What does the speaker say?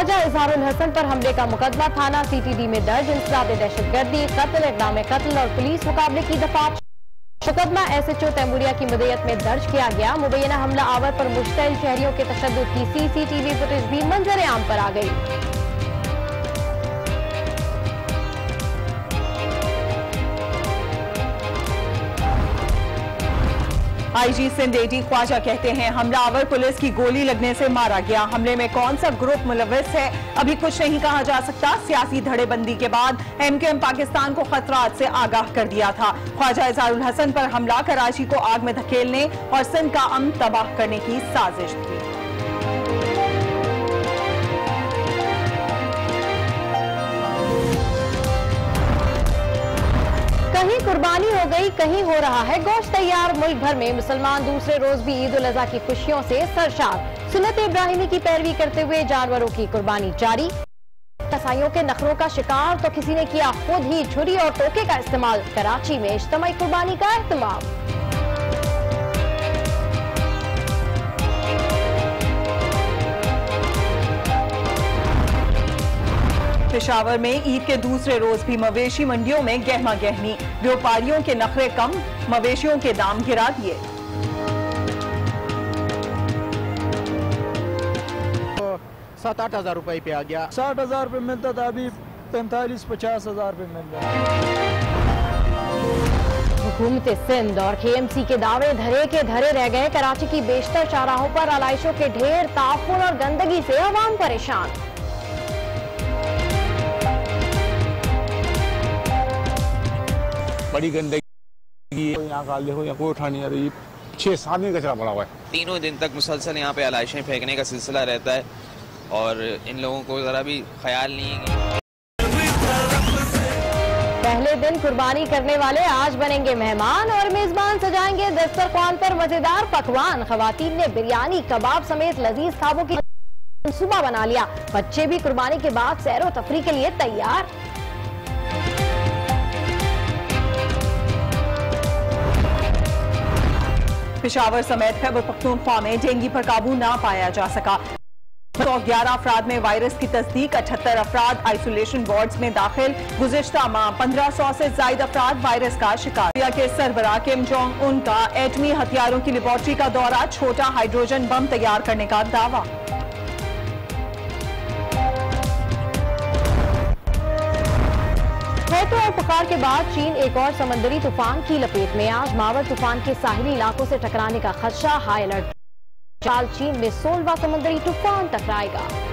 ख्वाजा इजहारुल हसन पर हमले का मुकदमा थाना CTD में दर्ज। इंसदाद दहशतगर्दी, कत्ल, इक़दाम कत्ल और पुलिस मुकाबले की दफात। मुकदमा SHO तैमूरिया की मुद्दत में दर्ज किया गया। मुबैना हमला आवर पर मुश्तइल शहरियों के तशद्दुद की CCTV फुटेज भी मंजर आम पर आ गई। IG सिंध AD ख्वाजा कहते हैं हमलावर पुलिस की गोली लगने से मारा गया। हमले में कौन सा ग्रुप मुलव्विस है अभी कुछ नहीं कहा जा सकता। सियासी धड़ेबंदी के बाद MKM पाकिस्तान को खतरात से आगाह कर दिया था। ख्वाजा इजहारुल हसन पर हमला कराची को आग में धकेलने और सिंध का अमन तबाह करने की साजिश थी। कहीं कुर्बानी हो गई, कहीं हो रहा है गोश्त तैयार। मुल्क भर में मुसलमान दूसरे रोज भी ईद उल अजहा की खुशियों से सरशार। सुन्नत इब्राहिमी की पैरवी करते हुए जानवरों की कुर्बानी जारी। कसाईयों के नखरों का शिकार तो किसी ने किया खुद ही छुरी और टोके का इस्तेमाल। कराची में इज्तिमाई कुर्बानी का एहतमाम। पेशावर में ईद के दूसरे रोज भी मवेशी मंडियों में गहमा गहमी। व्यापारियों के नखरे कम, मवेशियों के दाम गिरा दिए। 7-8 हज़ार रुपए पे आ गया। 60,000 रुपये मिलता था, अभी 45-50 हज़ार रुपये मिल रहा है। हुकूमत सिंध और KMC के दावे धरे के धरे रह गए। कराची की बेशतर शाहराहों पर आलाइशों के ढेर, ताफुन और गंदगी से अवाम परेशान। बड़ी गंदगी यहाँ का देखो, यहाँ कोई उठा नहीं आ रही। 6-7 दिन कचरा पड़ा हुआ है। तीनों दिन तक मुसलसल यहाँ पे आलाइशें फेंकने का सिलसिला रहता है और इन लोगों को जरा भी ख्याल नहीं है। पहले दिन कुर्बानी करने वाले आज बनेंगे मेहमान और मेजबान सजाएंगे दस्तरख्वान पर मजेदार पकवान। खवातीन ने बिरयानी, कबाब समेत लजीज खाबों की मंसूबा बना लिया। बच्चे भी कुर्बानी के बाद सैरो तफरी के लिए तैयार। पेशावर समेत खैबर पख्तूनख्वा में डेंगू पर काबू ना पाया जा सका। 111 अफराद में वायरस की तस्दीक। 78 अफराद आइसोलेशन वार्ड्स में दाखिल। गुज़िश्ता माह 1500 से ज्यादा अफराद वायरस का शिकार। इंडिया के सरबराह किम जोंग उन का एटमी हथियारों की लेबोरेटरी का दौरा। छोटा हाइड्रोजन बम तैयार करने का दावा। हैतो और पुकार के बाद चीन एक और समंदरी तूफान की लपेट में। आज मावर तूफान के साहिली इलाकों से टकराने का खदशा। High alert. चीन में 16वां समंदरी तूफान टकराएगा।